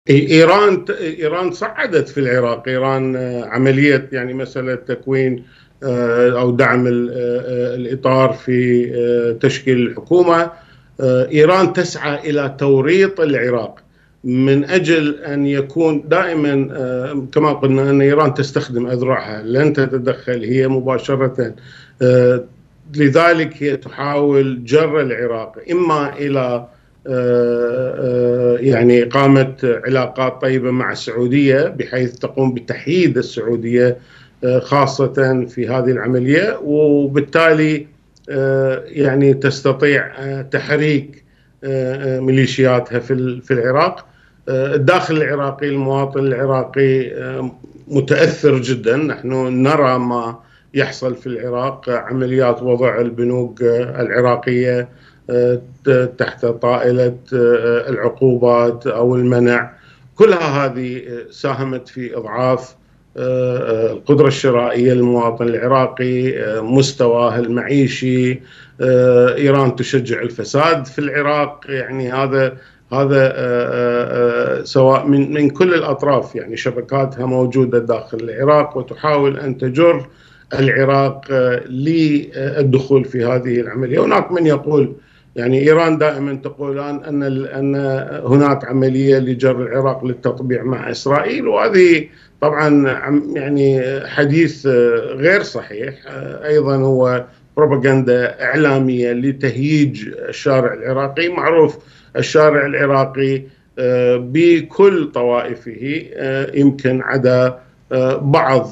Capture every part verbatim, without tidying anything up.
إيران إيران صعدت في العراق. إيران عملية يعني مسألة تكوين أو دعم الإطار في تشكيل الحكومة. إيران تسعى إلى توريط العراق من أجل أن يكون دائما، كما قلنا أن إيران تستخدم أذرعها، لن تتدخل هي مباشرة. لذلك هي تحاول جر العراق إما إلى يعني إقامة علاقات طيبة مع السعودية بحيث تقوم بتحييد السعودية خاصة في هذه العملية، وبالتالي يعني تستطيع تحريك ميليشياتها في العراق. الداخل العراقي، المواطن العراقي متأثر جدا. نحن نرى ما يحصل في العراق، عمليات وضع البنوك العراقية تحت طائلة العقوبات أو المنع، كلها هذه ساهمت في إضعاف القدرة الشرائية للمواطن العراقي، مستواه المعيشي. إيران تشجع الفساد في العراق، يعني هذا هذا سواء من من كل الأطراف، يعني شبكاتها موجودة داخل العراق وتحاول أن تجر العراق للدخول في هذه العملية. هناك من يقول، يعني إيران دائما تقول أن أن هناك عملية لجر العراق للتطبيع مع إسرائيل، وهذه طبعا يعني حديث غير صحيح. أيضا هو بروباغندا إعلامية لتهييج الشارع العراقي. معروف الشارع العراقي بكل طوائفه، يمكن عدا بعض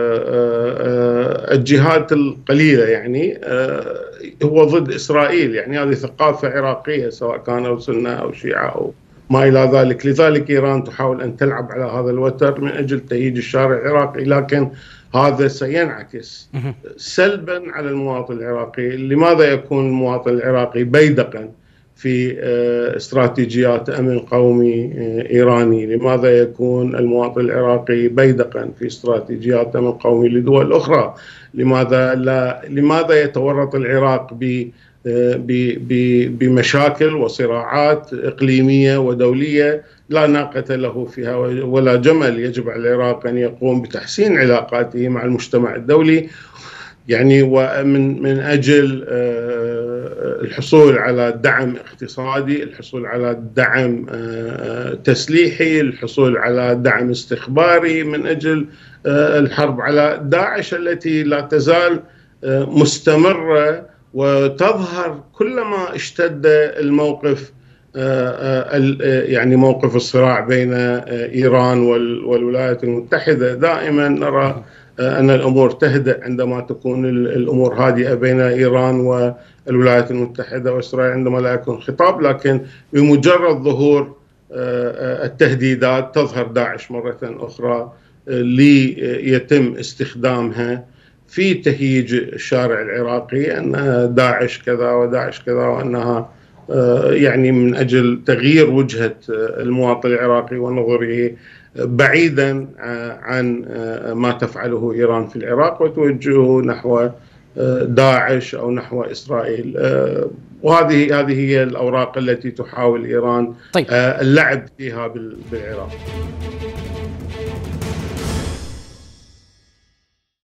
الجهات القليلة يعني هو ضد إسرائيل. يعني هذه ثقافة عراقية، سواء كانوا سنة أو شيعة أو ما إلى ذلك. لذلك إيران تحاول أن تلعب على هذا الوتر من أجل تهييج الشارع العراقي، لكن هذا سينعكس سلبا على المواطن العراقي. لماذا يكون المواطن العراقي بيدقا في استراتيجيات أمن قومي إيراني؟ لماذا يكون المواطن العراقي بيدقا في استراتيجيات أمن قومي لدول أخرى؟ لماذا لا لماذا يتورط العراق ب بمشاكل وصراعات إقليمية ودولية لا ناقة له فيها ولا جمل؟ يجب على العراق أن يقوم بتحسين علاقاته مع المجتمع الدولي، يعني ومن من أجل الحصول على دعم اقتصادي، الحصول على دعم تسليحي، الحصول على دعم استخباري من أجل الحرب على داعش التي لا تزال مستمرة وتظهر كلما اشتد الموقف، يعني موقف الصراع بين إيران والولايات المتحدة. دائما نرى أن الأمور تهدأ عندما تكون الأمور هادئة بين إيران والولايات المتحدة وإسرائيل، عندما لا يكون خطاب، لكن بمجرد ظهور التهديدات تظهر داعش مرة أخرى ليتم استخدامها في تهييج الشارع العراقي، أن داعش كذا وداعش كذا، وأنها يعني من أجل تغيير وجهة المواطن العراقي ونظره بعيدا عن ما تفعله إيران في العراق وتوجهه نحو داعش أو نحو إسرائيل. وهذه هذه هي الأوراق التي تحاول إيران طيب. اللعب فيها بالعراق.